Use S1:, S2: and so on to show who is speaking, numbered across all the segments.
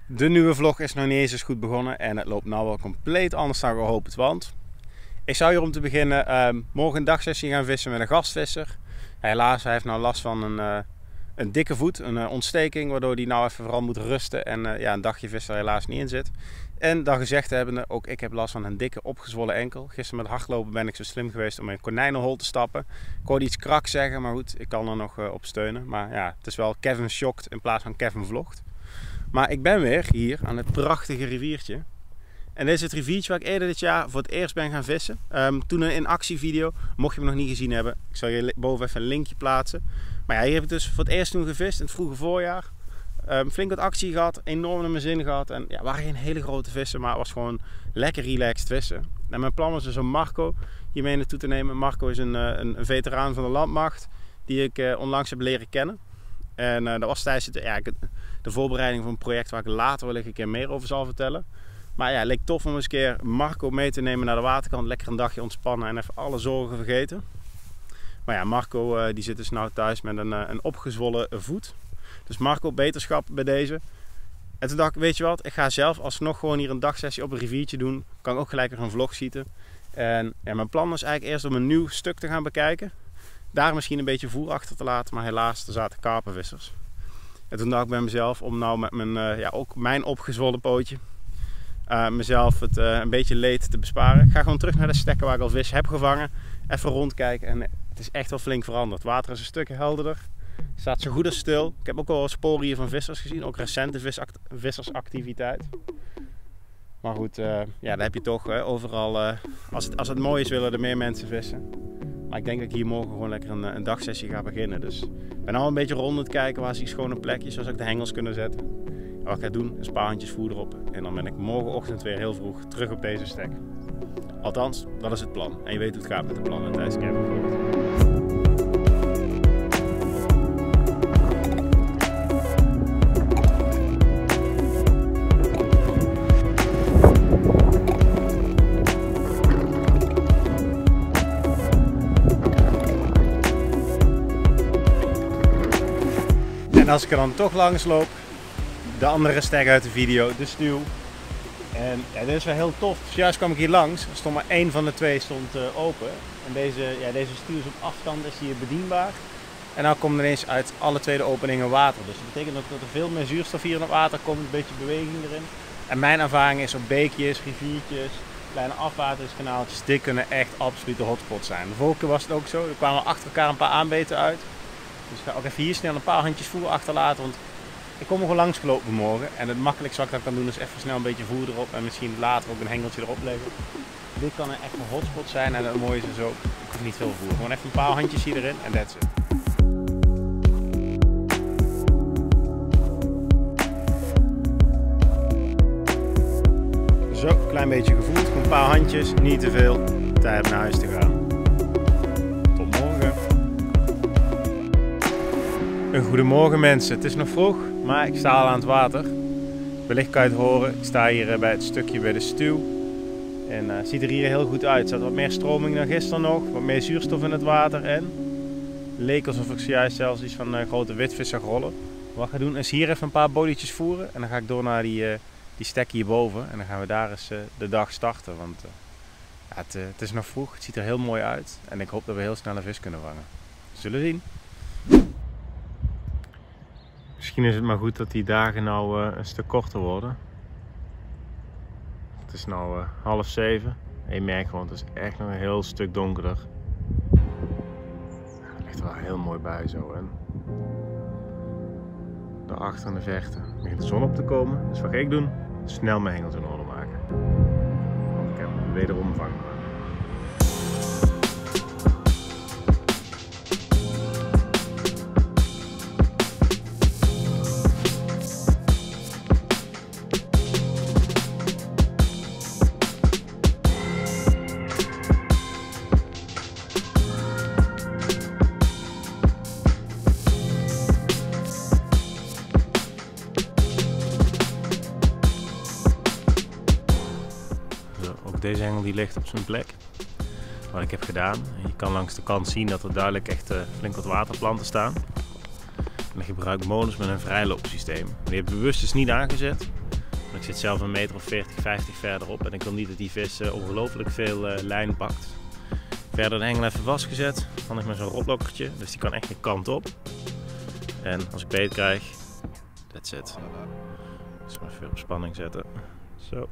S1: De nieuwe vlog is nog niet eens goed begonnen en het loopt nou wel compleet anders dan gehoopt. Want ik zou hier om te beginnen morgen een dagsessie gaan vissen met een gastvisser. Helaas, hij heeft nou last van een dikke voet, een ontsteking, waardoor hij nou even vooral moet rusten en een dagje vissen er helaas niet in zit. En dat gezegd hebbende, ook ik heb last van een dikke opgezwollen enkel. Gisteren met hardlopen ben ik zo slim geweest om in een konijnenhol te stappen. Ik hoorde iets krak zeggen, maar goed, ik kan er nog op steunen. Maar ja, het is wel Kevin shocked in plaats van Kevin vlogt. Maar ik ben weer hier aan het prachtige riviertje. En dit is het riviertje waar ik eerder dit jaar voor het eerst ben gaan vissen. Toen een in-actie-video, mocht je hem nog niet gezien hebben. Ik zal hier boven even een linkje plaatsen. Maar ja, hier heb ik dus voor het eerst toen gevist in het vroege voorjaar. Flink wat actie gehad, enorm naar mijn zin gehad. En ja, waren geen hele grote vissen, maar het was gewoon lekker relaxed vissen. En mijn plan was dus om Marco hiermee naartoe te nemen. Marco is een veteraan van de landmacht die ik onlangs heb leren kennen. En dat was tijdens de voorbereiding van een project waar ik later wel een keer meer over zal vertellen. Maar ja, het leek tof om eens een keer Marco mee te nemen naar de waterkant. Lekker een dagje ontspannen en even alle zorgen vergeten. Maar ja, Marco die zit dus nou thuis met een opgezwollen voet. Dus Marco, beterschap bij deze. En toen dacht ik, weet je wat, ik ga zelf alsnog gewoon hier een dagsessie op een riviertje doen. Kan ik ook gelijk weer een vlog schieten. En ja, mijn plan was eigenlijk eerst om een nieuw stuk te gaan bekijken. Daar misschien een beetje voer achter te laten, maar helaas, er zaten karpenvissers. En toen dacht ik bij mezelf om nou met ook mijn opgezwollen pootje mezelf het een beetje leed te besparen. Ik ga gewoon terug naar de stekken waar ik al vis heb gevangen. Even rondkijken en het is echt wel flink veranderd. Het water is een stuk helderder. Het staat zo goed als stil. Ik heb ook wel sporen hier van vissers gezien, ook recente vissersactiviteit. Maar goed, daar heb je toch overal, als het mooi is willen er meer mensen vissen. Maar ik denk dat ik hier morgen gewoon lekker een dagsessie ga beginnen. Dus ik ben al een beetje rond het kijken waar zie ik schone plekjes, zoals ik de hengels kunnen zetten. En wat ik ga doen, is een paar handjes voer erop. En dan ben ik morgenochtend weer heel vroeg terug op deze stek. Althans, dat is het plan. En je weet hoe het gaat met de plannen tijdens Kevin vlogt. En als ik er dan toch langs loop, de andere stek uit de video, de stuw. En ja, dit is wel heel tof. Dus juist kwam ik hier langs, er stond maar één van de twee open. En deze stuw is op afstand, is hier bedienbaar. En nou komt er ineens uit alle twee de openingen water. Dus dat betekent ook dat er veel meer zuurstof hier in het water komt, een beetje beweging erin. En mijn ervaring is op beekjes, riviertjes, kleine afwateringskanaaltjes, dit kunnen echt absolute hotspots zijn. De vorige keer was het ook zo, er kwamen achter elkaar een paar aanbeten uit. Dus ik ga ook even hier snel een paar handjes voer achterlaten, want ik kom er gewoon langs gelopen morgen. En het makkelijkste wat ik dan kan doen is even snel een beetje voer erop en misschien later ook een hengeltje erop leggen. Dit kan echt een hotspot zijn en het mooie is dus ook, ik hoef niet veel voer. Gewoon even een paar handjes hierin en that's it. Zo, een klein beetje gevoerd, gewoon een paar handjes, niet te veel, tijd om naar huis te gaan. Tot morgen. Goedemorgen mensen, het is nog vroeg, maar ik sta al aan het water. Wellicht kan je het horen, ik sta hier bij het stukje bij de stuw. En het ziet er hier heel goed uit. Er zat wat meer stroming dan gisteren nog, wat meer zuurstof in het water en leek alsof ik zojuist zelfs iets van een grote witvis zag rollen. Wat ik ga doen is hier even een paar bootjes voeren en dan ga ik door naar die stek hierboven. En dan gaan we daar eens de dag starten, want het is nog vroeg, het ziet er heel mooi uit. En ik hoop dat we heel snel een vis kunnen vangen. We zullen zien. Misschien is het maar goed dat die dagen nou een stuk korter worden. Het is nu 6:30 en je merkt gewoon, het is echt nog een heel stuk donkerder. Het ligt wel heel mooi bij zo. En daarachter in de verte begint de zon op te komen. Dus wat ga ik doen? Snel mijn hengels in orde maken. Want ik heb hem wederom vangbaar. Deze hengel die ligt op zijn plek. Wat ik heb gedaan, je kan langs de kant zien dat er duidelijk echt flink wat waterplanten staan. En ik gebruik molens met een vrijloopsysteem. Die heb ik bewust dus niet aangezet. Ik zit zelf een meter of 40, 50 verderop en ik wil niet dat die vis ongelooflijk veel lijn pakt. Verder de hengel even vastgezet, handig met zo'n rotlokkertje, dus die kan echt geen kant op. En als ik beet krijg, that's it. Dus maar even weer op spanning zetten. Zo.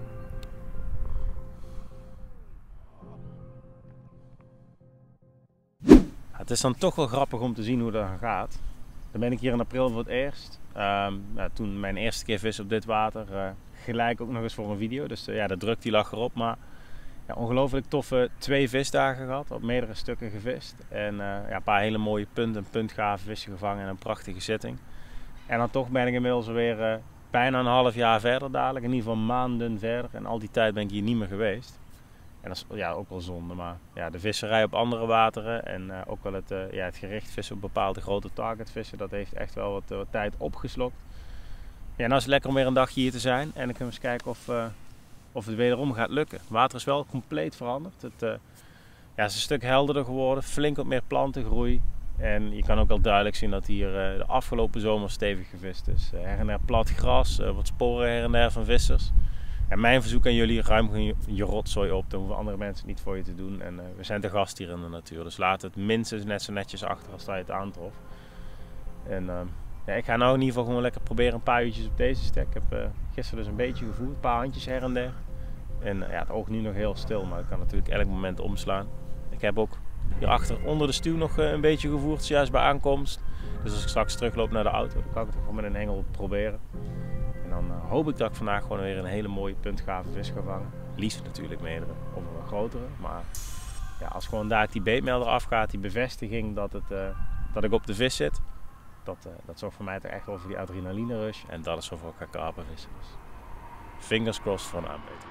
S1: Het is dan toch wel grappig om te zien hoe dat gaat. Dan ben ik hier in april voor het eerst. Toen mijn eerste keer vis op dit water. Gelijk ook nog eens voor een video. Dus ja, de druk die lag erop. Maar ja, ongelooflijk toffe 2 visdagen gehad. Op meerdere stukken gevist. En ja, een paar hele mooie puntgave vissen gevangen. En een prachtige zitting. En dan toch ben ik inmiddels weer bijna een half jaar verder dadelijk. In ieder geval maanden verder. En al die tijd ben ik hier niet meer geweest. En dat is ja, ook wel zonde, maar ja, de visserij op andere wateren en ook wel het gericht vissen op bepaalde grote targetvissen, dat heeft echt wel wat tijd opgeslokt. Ja, nou is het lekker om weer een dagje hier te zijn en dan kunnen we eens kijken of het wederom gaat lukken. Het water is wel compleet veranderd. Het is een stuk helderder geworden, flink wat meer plantengroei. En je kan ook wel duidelijk zien dat hier de afgelopen zomer stevig gevist is. Her en der plat gras, wat sporen her en der van vissers. En mijn verzoek aan jullie, ruim je rotzooi op, dan hoeven andere mensen het niet voor je te doen. En we zijn te gast hier in de natuur, dus laat het minstens net zo netjes achter als dat je het aantrof. En ja, ik ga nou in ieder geval gewoon lekker proberen een paar uurtjes op deze stek. Ik heb gisteren dus een beetje gevoerd, een paar handjes her en der. En ja, het oog nu nog heel stil, maar ik kan natuurlijk elk moment omslaan. Ik heb ook hierachter onder de stuw nog een beetje gevoerd, juist bij aankomst. Dus als ik straks terugloop naar de auto, dan kan ik het gewoon met een hengel proberen. En dan hoop ik dat ik vandaag gewoon weer een hele mooie puntgave vis ga vangen. Liefst natuurlijk meerdere of een grotere. Maar ja, als gewoon daar die beetmelder afgaat, die bevestiging dat ik op de vis zit. Dat zorgt voor mij toch echt wel voor die adrenaline rush. En dat is zoveel ik ga karpen vissen. Dus fingers crossed voor een aanbeter.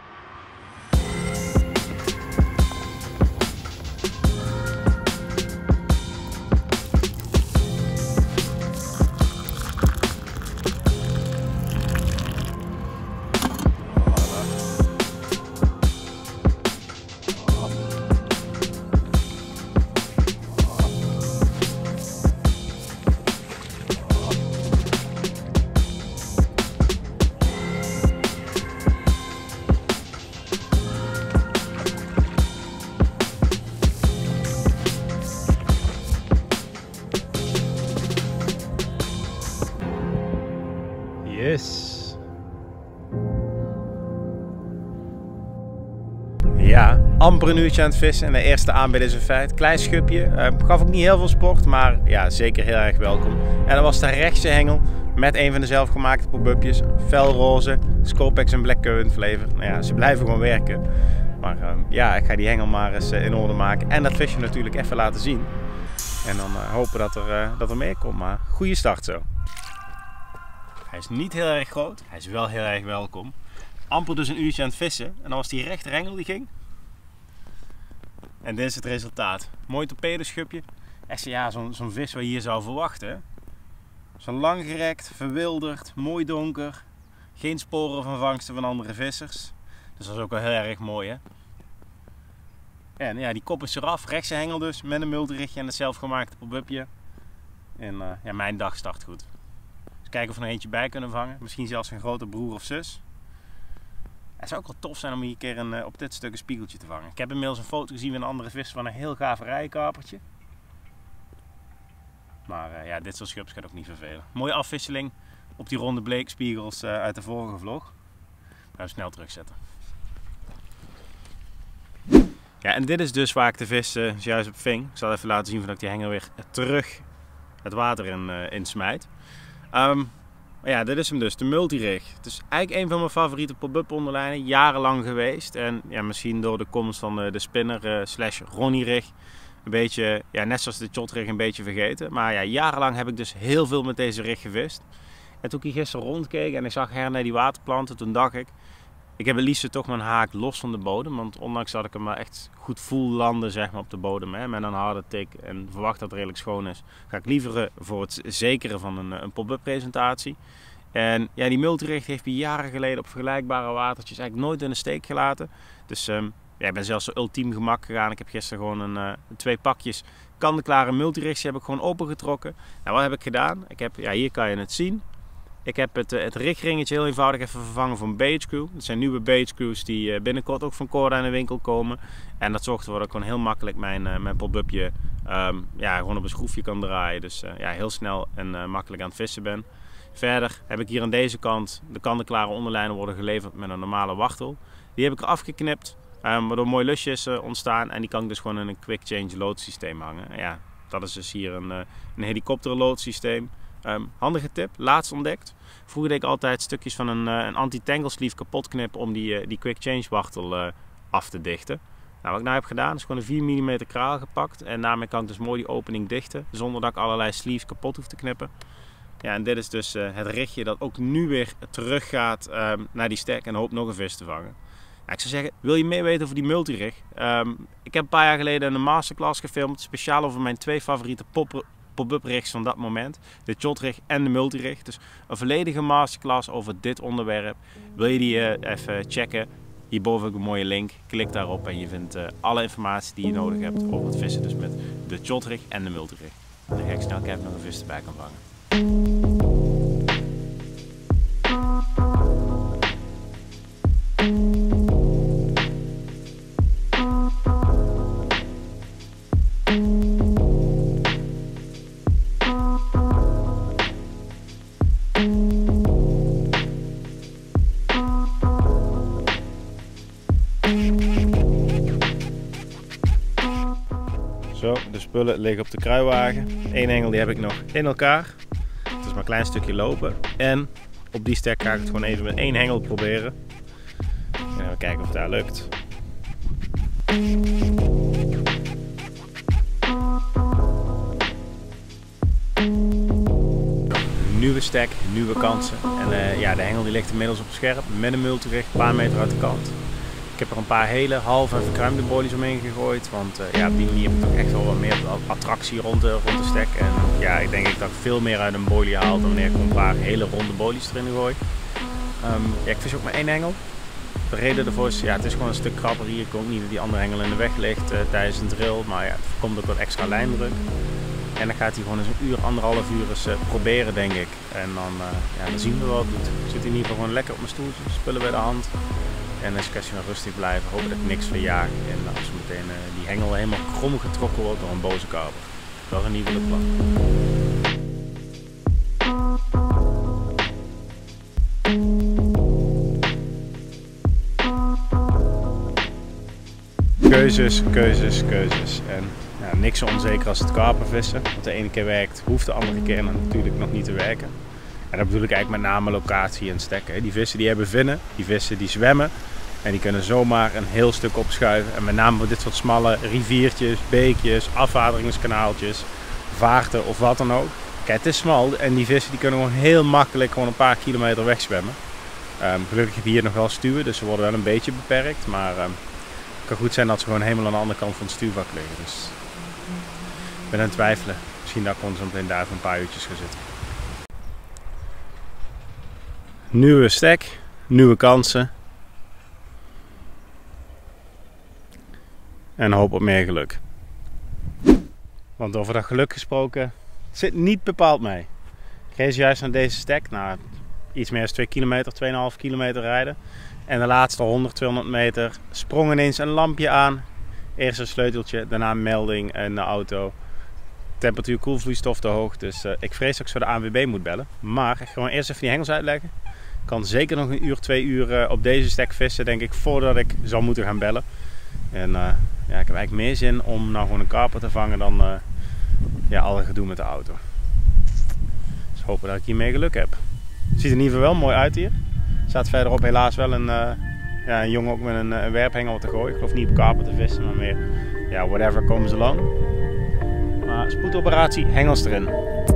S1: Yes. Ja, amper een uurtje aan het vissen en de eerste aanbieder is een feit. Klein schubje, gaf ook niet heel veel sport, maar ja, zeker heel erg welkom. En dat was de rechtse hengel met een van de zelfgemaakte pop-upjes. Felroze, Scopex en Black Currant flavor. Nou ja, ze blijven gewoon werken. Maar ja, ik ga die hengel maar eens in orde maken en dat visje natuurlijk even laten zien. En dan hopen dat er meer komt, maar goede start zo. Hij is niet heel erg groot, hij is wel heel erg welkom. Amper dus een uurtje aan het vissen en dan was die rechterhengel die ging. En dit is het resultaat. Mooi torpedoschubje. Echt ja, zo'n vis waar je hier zou verwachten. Zo langgerekt, verwilderd, mooi donker. Geen sporen van vangsten van andere vissers. Dus dat is ook wel heel erg mooi, hè. En ja, die kop is eraf. Rechtse hengel dus, met een multirichtje en het zelfgemaakte pop-upje. En ja, mijn dag start goed. Kijken of we er eentje bij kunnen vangen. Misschien zelfs een grote broer of zus. Het zou ook wel tof zijn om hier een keer op dit stuk een spiegeltje te vangen. Ik heb inmiddels een foto gezien van een andere vis van een heel gaaf rijenkapertje. Maar ja, dit soort schubs gaat ook niet vervelen. Mooie afwisseling op die ronde bleekspiegels uit de vorige vlog. Gaan we snel terugzetten. Ja, en dit is dus waar ik de vis juist op ving. Ik zal even laten zien dat ik die hengel weer terug het water in smijt. Ja, dit is hem dus, de multirig. Het is eigenlijk een van mijn favoriete pop-up onderlijnen, jarenlang geweest. En ja, misschien door de komst van de spinner slash Ronnie rig een beetje, ja, net zoals de shot rig, een beetje vergeten. Maar ja, jarenlang heb ik dus heel veel met deze rig gevist. En toen ik gisteren rondkeek en ik zag her naar die waterplanten, toen dacht ik heb het liefst toch mijn haak los van de bodem. Want ondanks dat ik hem maar echt goed voel landen, zeg maar, op de bodem, hè, met een harde tik en verwacht dat het redelijk schoon is, ga ik liever voor het zekere van een pop-up presentatie. En ja, die multiricht heeft me jaren geleden op vergelijkbare watertjes eigenlijk nooit in de steek gelaten. Dus ja, ik ben zelfs zo ultiem gemak gegaan. Ik heb gisteren gewoon 2 pakjes kant-en-klare multirichts heb ik gewoon opengetrokken. Nou, wat heb ik gedaan? Ja, hier kan je het zien. Ik heb het rigringetje heel eenvoudig even vervangen voor een BHQ. Dat zijn nieuwe BHQ's die binnenkort ook van Corda in de winkel komen. En dat zorgt ervoor dat ik gewoon heel makkelijk mijn pop-upje gewoon op een schroefje kan draaien. Dus heel snel en makkelijk aan het vissen ben. Verder heb ik hier aan deze kant de kant-en-klare onderlijnen worden geleverd met een normale wachtel. Die heb ik eraf geknipt, waardoor mooi lusjes ontstaan. En die kan ik dus gewoon in een quick change loodsysteem hangen. Ja, dat is dus hier een helikopterloodsysteem. Handige tip, laatst ontdekt. Vroeger deed ik altijd stukjes van een anti-tangle sleeve kapot knippen om die quick change wachtel af te dichten. Nou, wat ik nou heb gedaan is gewoon een 4 mm kraal gepakt. En daarmee kan ik dus mooi die opening dichten. Zonder dat ik allerlei sleeves kapot hoef te knippen. Ja, en dit is dus het rigje dat ook nu weer terug gaat naar die stek en hoopt nog een vis te vangen. Ja, ik zou zeggen, wil je meer weten over die multirig? Ik heb een paar jaar geleden een masterclass gefilmd. Speciaal over mijn 2 favoriete pop-up rigs van dat moment. De shotrig en de multirig. Dus een volledige masterclass over dit onderwerp. Wil je die even checken? Hierboven heb ik een mooie link. Klik daarop en je vindt alle informatie die je nodig hebt over het vissen. Dus met de shotrig en de multirig. En dan ga ik snel kijken of nog een vis erbij kan vangen. Zo, de spullen liggen op de kruiwagen. Eén hengel die heb ik nog in elkaar. Het is maar een klein stukje lopen. En op die stek ga ik het gewoon even met 1 hengel proberen. En even kijken of het daar lukt. Nieuwe stek, nieuwe kansen. En de hengel die ligt inmiddels op scherp met een multirig, een paar meter uit de kant. Ik heb er een paar hele halve en verkruimde bolies omheen gegooid. Want op die manier heb ik toch echt wel wat meer attractie rond de stek. En ja, ik denk dat ik veel meer uit een bolie haal dan wanneer ik een paar hele ronde bolies erin gooi. Ik vis ook met 1 hengel. De reden daarvoor is, het is gewoon een stuk krapper hier. Ik wil ook niet dat die andere hengel in de weg ligt tijdens een drill. Maar het komt ook wat extra lijndruk. En dan gaat hij gewoon eens een uur, 1,5 uur eens proberen, denk ik. En dan zien we wat het doet. Ik zit in ieder geval gewoon lekker op mijn stoeltje, spullen bij de hand. En dan is het kwestie van rustig blijven, hopen dat ik niks verjaag. En als meteen die hengel helemaal krom getrokken wordt door een boze karper. Dat is in ieder geval het plan. Keuzes. En niks zo onzeker als het karpervissen. Want de ene keer werkt, hoeft de andere keer natuurlijk nog niet te werken. En dat bedoel ik eigenlijk met name locatie en stekken. Die vissen die hebben vinnen, die vissen die zwemmen. En die kunnen zomaar een heel stuk opschuiven. En met name voor dit soort smalle riviertjes, beekjes, afwateringskanaaltjes, vaarten of wat dan ook. Kijk, het is smal en die vissen die kunnen gewoon heel makkelijk gewoon een paar kilometer wegzwemmen. Gelukkig heb je hier nog wel stuwen, dus ze worden wel een beetje beperkt. Maar het kan goed zijn dat ze gewoon helemaal aan de andere kant van het stuwvak liggen. Dus ik ben aan het twijfelen. Misschien dat ik gewoon zo meteen daar even een paar uurtjes ga zitten. Nieuwe stek, nieuwe kansen. En hoop op meer geluk. Want over dat geluk gesproken, zit niet bepaald mee. Ik reed juist naar deze stek, iets meer dan 2 kilometer, 2,5 kilometer rijden. En de laatste 100, 200 meter sprong ineens een lampje aan. Eerst een sleuteltje, daarna een melding in de auto. Temperatuur koelvloeistof te hoog, dus ik vrees dat ik zo de ANWB moet bellen. Maar ik ga gewoon eerst even die hengels uitleggen. Ik kan zeker nog 1 uur, 2 uur op deze stek vissen, denk ik, voordat ik zal moeten gaan bellen. En ik heb eigenlijk meer zin om nou gewoon een karper te vangen dan al het gedoe met de auto. Dus hopen dat ik hiermee geluk heb. Het ziet er in ieder geval wel mooi uit hier. Er staat verderop helaas wel een jongen ook met een werphengel te gooien. Ik geloof niet op karper te vissen, maar meer whatever comes along. Maar spoedoperatie, hengels erin.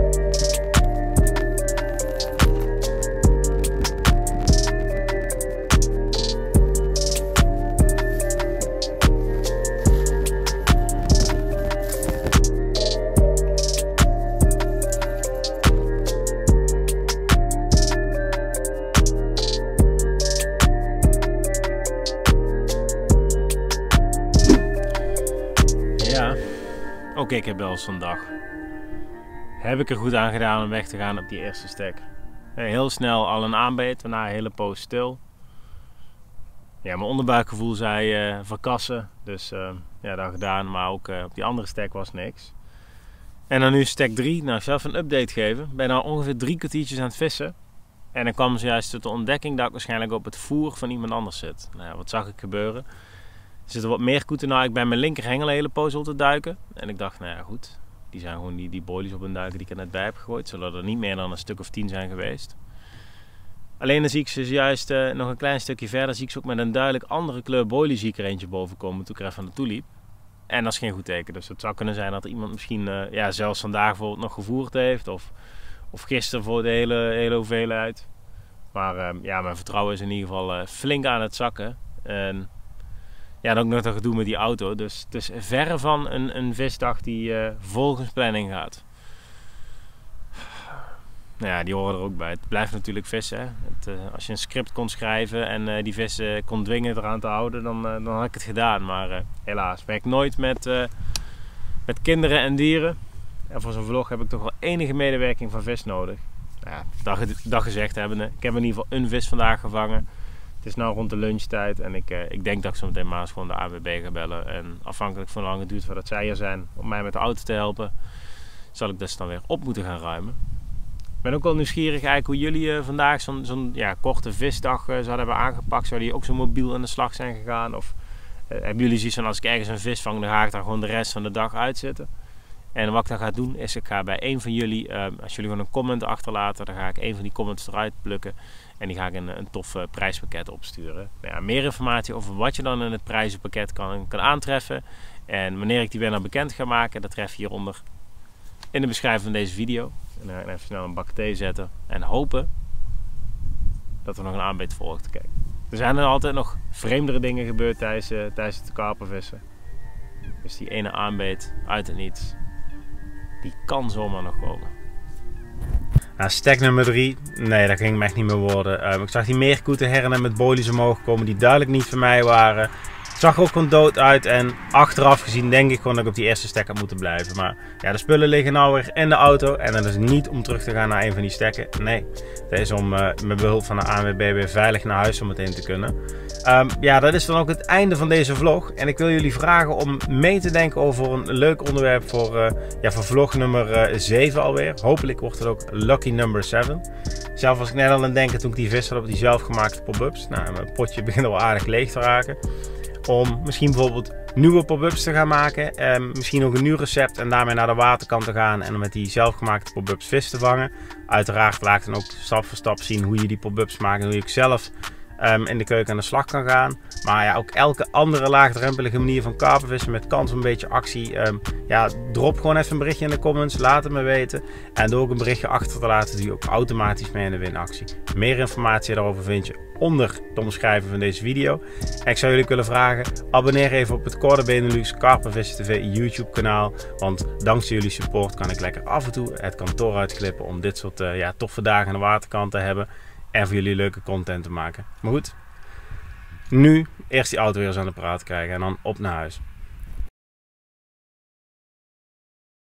S1: Ook ik heb wel eens zo'n dag. Heb ik er goed aan gedaan om weg te gaan op die eerste stek.
S2: Heel snel al een aanbeet, daarna een hele poos stil. Ja, mijn onderbuikgevoel zei verkassen, dus ja, dat gedaan, maar ook op die andere stek was niks. En dan nu stek 3, nou zelf een update geven. Ik ben nou ongeveer 3 kwartiertjes aan het vissen. En dan kwam ze juist tot de ontdekking dat ik waarschijnlijk op het voer van iemand anders zit. Nou ja, wat zag ik gebeuren? Er zitten wat meer koeten. Nou, ik ben mijn linkerhengel een hele poos op te duiken. En ik dacht, nou ja goed, die zijn gewoon die boilies op een duiken die ik er net bij heb gegooid. Zullen er niet meer dan een stuk of 10 zijn geweest. Alleen dan zie ik ze juist nog een klein stukje verder. Zie ik ze ook met een duidelijk andere kleur boilie zie ik er eentje boven komen toen ik er even naartoe liep. En dat is geen goed teken. Dus het zou kunnen zijn dat er iemand misschien ja, zelfs vandaag bijvoorbeeld nog gevoerd heeft. Of gisteren voor de hele hoeveelheid. Maar ja, mijn vertrouwen is in ieder geval flink aan het zakken. En ja, dan ook nog dat gedoe met die auto. Dus het is verre van een visdag die volgens planning gaat. Nou ja, die horen er ook bij. Het blijft natuurlijk vissen. Hè. Als je een script kon schrijven en die vissen kon dwingen eraan te houden, dan had ik het gedaan. Maar helaas, werk nooit met kinderen en dieren. En voor zo'n vlog heb ik toch wel enige medewerking van vis nodig. Ja, dat gezegd hebbende. Ik heb in ieder geval een vis vandaag gevangen. Het is nu rond de lunchtijd en ik denk dat ik zo meteen maar eens gewoon de ANWB ga bellen. En afhankelijk van hoe lang het duurt voordat zij er zijn om mij met de auto te helpen, zal ik dus dan weer op moeten gaan ruimen. Ik ben ook wel nieuwsgierig eigenlijk hoe jullie vandaag zo'n ja, korte visdag zouden hebben aangepakt. Zouden jullie ook zo mobiel aan de slag zijn gegaan? Of hebben jullie zoiets van als ik ergens een vis vang, dan ga ik daar gewoon de rest van de dag uitzitten? En wat ik dan ga doen is, ik ga bij een van jullie, als jullie gewoon een comment achterlaten, dan ga ik een van die comments eruit plukken. En die ga ik een tof prijspakket opsturen. Nou ja, meer informatie over wat je dan in het prijzenpakket kan aantreffen. En wanneer ik die weer naar bekend ga maken, dat tref je hieronder in de beschrijving van deze video. En dan ga ik even snel een bak thee zetten en hopen dat er nog een aanbeet volgt. Kijk, er zijn er altijd nog vreemdere dingen gebeurd tijdens het karpervissen. Dus die ene aanbeet uit het niets, die kan zomaar nog komen.
S1: Nou, stek nummer 3, nee, dat ging me echt niet meer worden. Ik zag die meerkoeten her en der met boilies omhoog komen die duidelijk niet voor mij waren. Het zag er ook gewoon dood uit en achteraf gezien denk ik gewoon dat ik op die eerste stek had moeten blijven. Maar ja, de spullen liggen nou weer in de auto en dat is niet om terug te gaan naar een van die stekken. Nee, dat is om met behulp van de ANWB weer veilig naar huis om meteen te kunnen. Ja, dat is dan ook het einde van deze vlog. En ik wil jullie vragen om mee te denken over een leuk onderwerp voor vlog nummer 7 alweer. Hopelijk wordt het ook lucky number 7. Zelf was ik net al aan het denken toen ik die vis had op die zelfgemaakte pop-ups. Nou, mijn potje begint al aardig leeg te raken. Om misschien bijvoorbeeld nieuwe pop-ups te gaan maken. Misschien ook een nieuw recept en daarmee naar de waterkant te gaan en met die zelfgemaakte pop-ups vis te vangen. Uiteraard laat ik dan ook stap voor stap zien hoe je die pop-ups maakt en hoe je ook zelf in de keuken aan de slag kan gaan. Maar ja, ook elke andere laagdrempelige manier van karpervissen met kans op een beetje actie. Ja, drop gewoon even een berichtje in de comments. Laat het me weten. En door ook een berichtje achter te laten, doe je ook automatisch mee in de winactie. Meer informatie daarover vind je onder de omschrijving van deze video. En ik zou jullie willen vragen, abonneer even op het Cor de Benelux Karpervissen TV YouTube kanaal. Want dankzij jullie support kan ik lekker af en toe het kantoor uitklippen om dit soort toffe dagen aan de waterkant te hebben. En voor jullie leuke content te maken. Maar goed, nu eerst die auto weer eens aan de praat krijgen en dan op naar huis.